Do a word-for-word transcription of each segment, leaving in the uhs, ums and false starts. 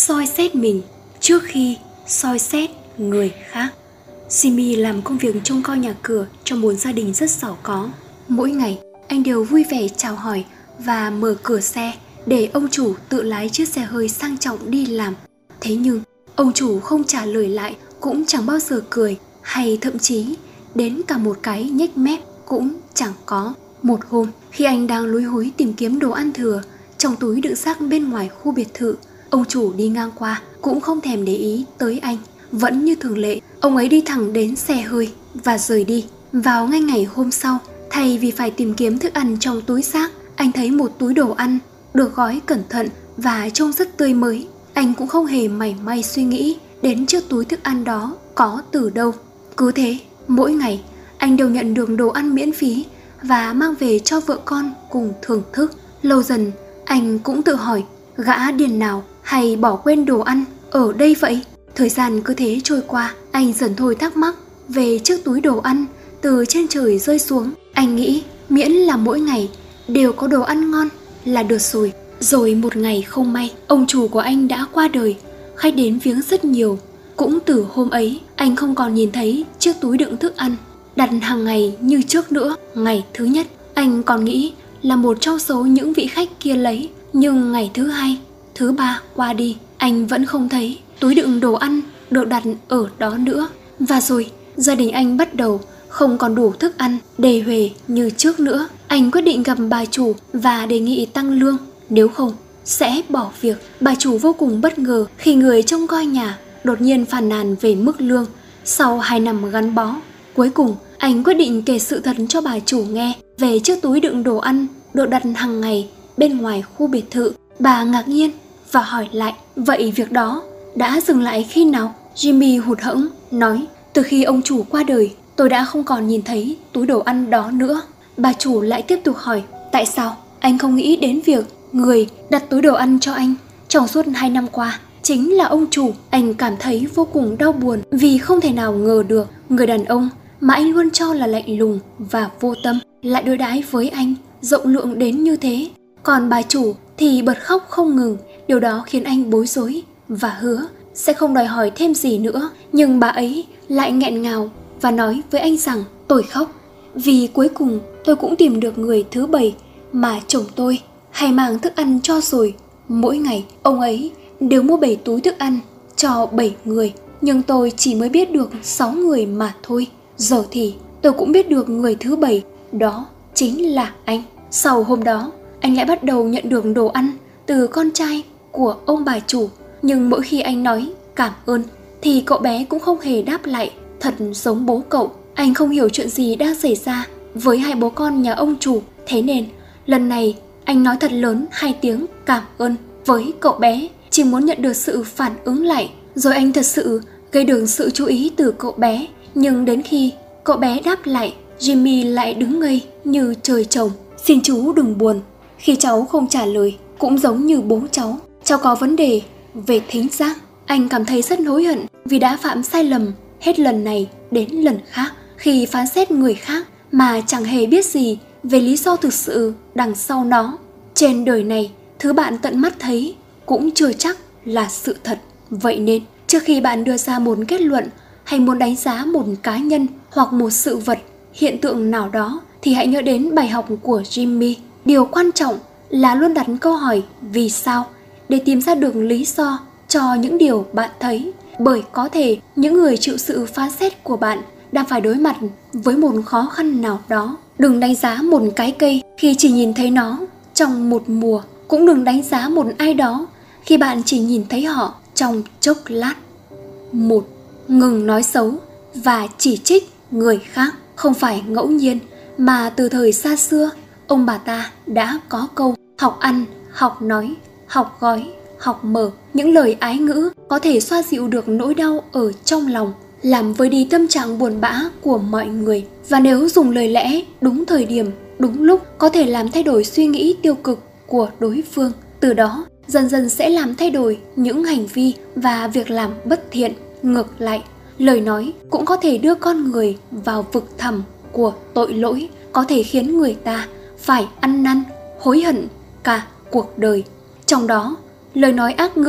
soi xét mình trước khi soi xét người khác. Jimmy làm công việc trông coi nhà cửa cho một gia đình rất giàu có. Mỗi ngày, anh đều vui vẻ chào hỏi và mở cửa xe để ông chủ tự lái chiếc xe hơi sang trọng đi làm. Thế nhưng, ông chủ không trả lời lại, cũng chẳng bao giờ cười, hay thậm chí đến cả một cái nhếch mép cũng chẳng có. Một hôm, khi anh đang lúi húi tìm kiếm đồ ăn thừa trong túi đựng rác bên ngoài khu biệt thự, ông chủ đi ngang qua cũng không thèm để ý tới anh. Vẫn như thường lệ, ông ấy đi thẳng đến xe hơi và rời đi. Vào ngay ngày hôm sau, thay vì phải tìm kiếm thức ăn trong túi rác, anh thấy một túi đồ ăn được gói cẩn thận và trông rất tươi mới. Anh cũng không hề mảy may suy nghĩ đến chiếc túi thức ăn đó có từ đâu. Cứ thế, mỗi ngày anh đều nhận được đồ ăn miễn phí và mang về cho vợ con cùng thưởng thức. Lâu dần, anh cũng tự hỏi, gã điên nào hay bỏ quên đồ ăn ở đây vậy? Thời gian cứ thế trôi qua, anh dần thôi thắc mắc về chiếc túi đồ ăn từ trên trời rơi xuống. Anh nghĩ miễn là mỗi ngày đều có đồ ăn ngon là được rồi. Rồi một ngày không may, ông chủ của anh đã qua đời, khách đến viếng rất nhiều. Cũng từ hôm ấy, anh không còn nhìn thấy chiếc túi đựng thức ăn đặt hàng ngày như trước nữa. Ngày thứ nhất, anh còn nghĩ là một trong số những vị khách kia lấy. Nhưng ngày thứ hai, thứ ba qua đi, anh vẫn không thấy túi đựng đồ ăn được đặt ở đó nữa. Và rồi, gia đình anh bắt đầu không còn đủ thức ăn để huề như trước nữa. Anh quyết định gặp bà chủ và đề nghị tăng lương, nếu không sẽ bỏ việc. Bà chủ vô cùng bất ngờ khi người trông coi nhà đột nhiên phàn nàn về mức lương sau hai năm gắn bó. Cuối cùng, anh quyết định kể sự thật cho bà chủ nghe về chiếc túi đựng đồ ăn được đặt hàng ngày bên ngoài khu biệt thự. Bà ngạc nhiên và hỏi lại, vậy việc đó đã dừng lại khi nào? Jimmy hụt hẫng nói, từ khi ông chủ qua đời, tôi đã không còn nhìn thấy túi đồ ăn đó nữa. Bà chủ lại tiếp tục hỏi, tại sao anh không nghĩ đến việc người đặt túi đồ ăn cho anh trong suốt hai năm qua chính là ông chủ? Anh cảm thấy vô cùng đau buồn vì không thể nào ngờ được người đàn ông mà anh luôn cho là lạnh lùng và vô tâm lại đối đãi với anh rộng lượng đến như thế. Còn bà chủ thì bật khóc không ngừng. Điều đó khiến anh bối rối và hứa sẽ không đòi hỏi thêm gì nữa. Nhưng bà ấy lại nghẹn ngào và nói với anh rằng, tôi khóc vì cuối cùng tôi cũng tìm được người thứ bảy mà chồng tôi hay mang thức ăn cho rồi. Mỗi ngày ông ấy đều mua bảy túi thức ăn cho bảy người, nhưng tôi chỉ mới biết được sáu người mà thôi. Giờ thì tôi cũng biết được người thứ bảy, đó chính là anh. Sau hôm đó, anh lại bắt đầu nhận được đồ ăn từ con trai của ông bà chủ. Nhưng mỗi khi anh nói cảm ơn thì cậu bé cũng không hề đáp lại, thật giống bố cậu. Anh không hiểu chuyện gì đang xảy ra với hai bố con nhà ông chủ. Thế nên lần này anh nói thật lớn hai tiếng cảm ơn với cậu bé, chỉ muốn nhận được sự phản ứng lại. Rồi anh thật sự gây được sự chú ý từ cậu bé. Nhưng đến khi cậu bé đáp lại, Jimmy lại đứng ngây như trời trồng. Xin chú đừng buồn, khi cháu không trả lời cũng giống như bố cháu, cháu có vấn đề về thính giác. Anh cảm thấy rất hối hận vì đã phạm sai lầm hết lần này đến lần khác khi phán xét người khác mà chẳng hề biết gì về lý do thực sự đằng sau nó. Trên đời này, thứ bạn tận mắt thấy cũng chưa chắc là sự thật. Vậy nên, trước khi bạn đưa ra một kết luận hay muốn đánh giá một cá nhân hoặc một sự vật, hiện tượng nào đó, thì hãy nhớ đến bài học của Jimmy. Điều quan trọng là luôn đặt câu hỏi vì sao để tìm ra được lý do cho những điều bạn thấy. Bởi có thể những người chịu sự phán xét của bạn đang phải đối mặt với một khó khăn nào đó. Đừng đánh giá một cái cây khi chỉ nhìn thấy nó trong một mùa. Cũng đừng đánh giá một ai đó khi bạn chỉ nhìn thấy họ trong chốc lát. Một, ngừng nói xấu và chỉ trích người khác. Không phải ngẫu nhiên mà từ thời xa xưa, ông bà ta đã có câu học ăn, học nói, học gói, học mở. Những lời ái ngữ có thể xoa dịu được nỗi đau ở trong lòng, làm vơi đi tâm trạng buồn bã của mọi người. Và nếu dùng lời lẽ đúng thời điểm, đúng lúc, có thể làm thay đổi suy nghĩ tiêu cực của đối phương. Từ đó, dần dần sẽ làm thay đổi những hành vi và việc làm bất thiện. Ngược lại, lời nói cũng có thể đưa con người vào vực thẳm của tội lỗi, có thể khiến người ta phải ăn năn, hối hận cả cuộc đời. Trong đó, lời nói ác ngữ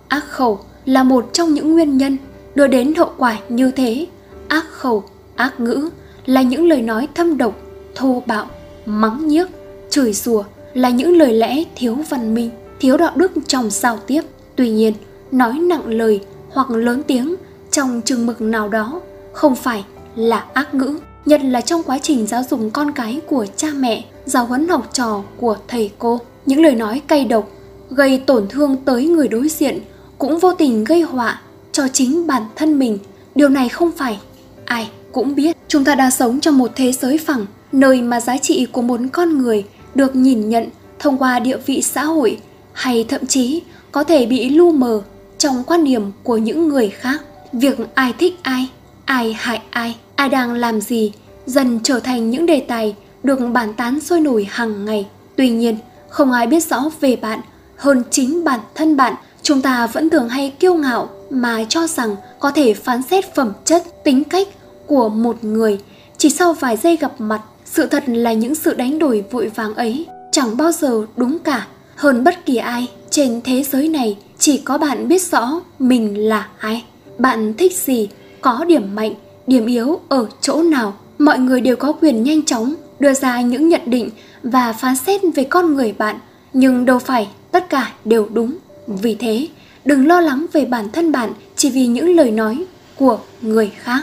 ác khẩu là một trong những nguyên nhân đưa đến hậu quả như thế. Ác khẩu, ác ngữ là những lời nói thâm độc, thô bạo, mắng nhiếc, chửi rủa là những lời lẽ thiếu văn minh, thiếu đạo đức trong giao tiếp. Tuy nhiên, nói nặng lời hoặc lớn tiếng trong chừng mực nào đó không phải là ác ngữ, nhất là trong quá trình giáo dục con cái của cha mẹ, giáo huấn học trò của thầy cô. Những lời nói cay độc gây tổn thương tới người đối diện cũng vô tình gây họa cho chính bản thân mình. Điều này không phải ai cũng biết. Chúng ta đang sống trong một thế giới phẳng, nơi mà giá trị của một con người được nhìn nhận thông qua địa vị xã hội, hay thậm chí có thể bị lu mờ trong quan điểm của những người khác. Việc ai thích ai, ai hại ai, ai đang làm gì dần trở thành những đề tài được bàn tán sôi nổi hàng ngày. Tuy nhiên, không ai biết rõ về bạn hơn chính bản thân bạn. Chúng ta vẫn thường hay kiêu ngạo mà cho rằng có thể phán xét phẩm chất, tính cách của một người chỉ sau vài giây gặp mặt. Sự thật là những sự đánh đổi vội vàng ấy chẳng bao giờ đúng cả. Hơn bất kỳ ai trên thế giới này, chỉ có bạn biết rõ mình là ai, bạn thích gì, có điểm mạnh, điểm yếu ở chỗ nào. Mọi người đều có quyền nhanh chóng đưa ra những nhận định và phán xét về con người bạn, nhưng đâu phải tất cả đều đúng. Vì thế, đừng lo lắng về bản thân bạn chỉ vì những lời nói của người khác.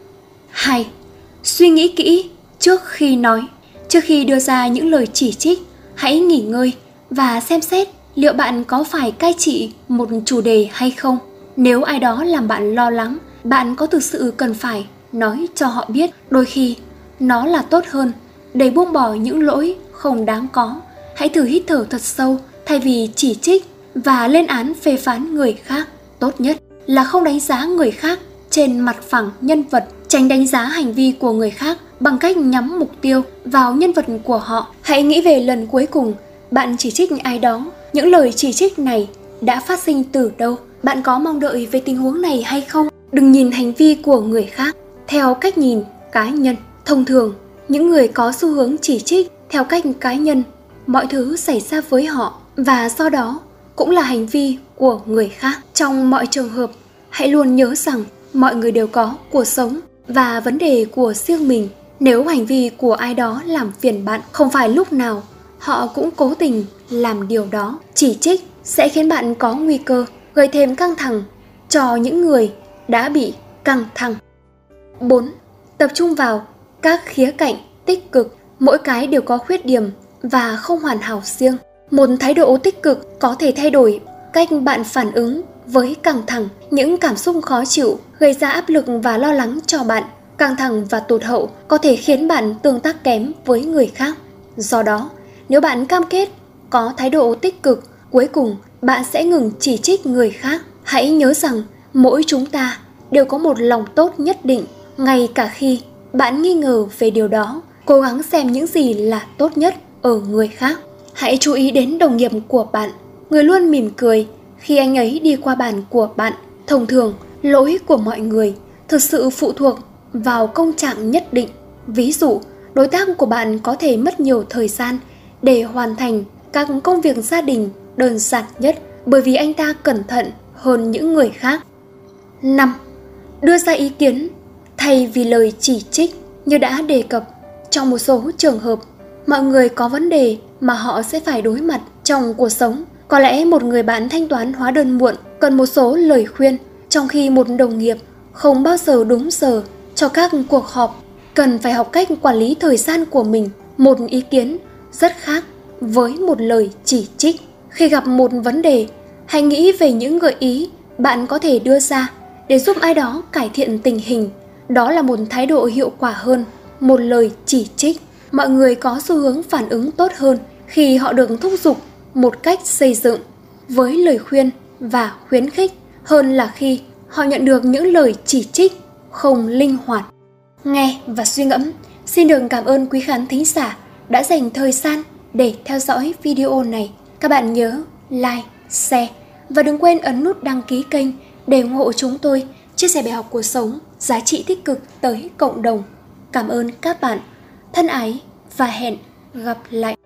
hai. Suy nghĩ kỹ trước khi nói. Trước khi đưa ra những lời chỉ trích, hãy nghỉ ngơi và xem xét liệu bạn có phải cai trị một chủ đề hay không. Nếu ai đó làm bạn lo lắng, bạn có thực sự cần phải nói cho họ biết. Đôi khi nó là tốt hơn để buông bỏ những lỗi không đáng có. Hãy thử hít thở thật sâu thay vì chỉ trích và lên án phê phán người khác. Tốt nhất là không đánh giá người khác trên mặt phẳng nhân vật. Tránh đánh giá hành vi của người khác bằng cách nhắm mục tiêu vào nhân vật của họ. Hãy nghĩ về lần cuối cùng bạn chỉ trích ai đó. Những lời chỉ trích này đã phát sinh từ đâu? Bạn có mong đợi về tình huống này hay không? Đừng nhìn hành vi của người khác theo cách nhìn cá nhân. Thông thường, những người có xu hướng chỉ trích theo cách cá nhân mọi thứ xảy ra với họ, và do đó cũng là hành vi của người khác. Trong mọi trường hợp, hãy luôn nhớ rằng mọi người đều có cuộc sống và vấn đề của riêng mình. Nếu hành vi của ai đó làm phiền bạn, không phải lúc nào họ cũng cố tình làm điều đó. Chỉ trích sẽ khiến bạn có nguy cơ gây thêm căng thẳng cho những người đã bị căng thẳng. bốn. Tập trung vào các khía cạnh tích cực. Mỗi cái đều có khuyết điểm và không hoàn hảo riêng. Một thái độ tích cực có thể thay đổi cách bạn phản ứng với căng thẳng. Những cảm xúc khó chịu gây ra áp lực và lo lắng cho bạn. Căng thẳng và tụt hậu có thể khiến bạn tương tác kém với người khác. Do đó, nếu bạn cam kết có thái độ tích cực, cuối cùng bạn sẽ ngừng chỉ trích người khác. Hãy nhớ rằng mỗi chúng ta đều có một lòng tốt nhất định, ngay cả khi bạn nghi ngờ về điều đó. Cố gắng xem những gì là tốt nhất ở người khác. Hãy chú ý đến đồng nghiệp của bạn, người luôn mỉm cười khi anh ấy đi qua bàn của bạn. Thông thường, lỗi của mọi người thực sự phụ thuộc vào công trạng nhất định. Ví dụ, đối tác của bạn có thể mất nhiều thời gian để hoàn thành các công việc gia đình đơn giản nhất bởi vì anh ta cẩn thận hơn những người khác. năm. Đưa ra ý kiến thay vì lời chỉ trích. Như đã đề cập, trong một số trường hợp, mọi người có vấn đề mà họ sẽ phải đối mặt trong cuộc sống. Có lẽ một người bạn thanh toán hóa đơn muộn cần một số lời khuyên, trong khi một đồng nghiệp không bao giờ đúng giờ cho các cuộc họp cần phải học cách quản lý thời gian của mình. Một ý kiến rất khác với một lời chỉ trích. Khi gặp một vấn đề, hãy nghĩ về những gợi ý bạn có thể đưa ra để giúp ai đó cải thiện tình hình. Đó là một thái độ hiệu quả hơn một lời chỉ trích. Mọi người có xu hướng phản ứng tốt hơn khi họ được thúc giục một cách xây dựng với lời khuyên và khuyến khích, hơn là khi họ nhận được những lời chỉ trích không linh hoạt. Nghe và suy ngẫm. Xin được cảm ơn quý khán thính giả đã dành thời gian để theo dõi video này. Các bạn nhớ like, share và đừng quên ấn nút đăng ký kênh để ủng hộ chúng tôi chia sẻ bài học cuộc sống, giá trị tích cực tới cộng đồng. Cảm ơn các bạn. Thân ái và hẹn gặp lại.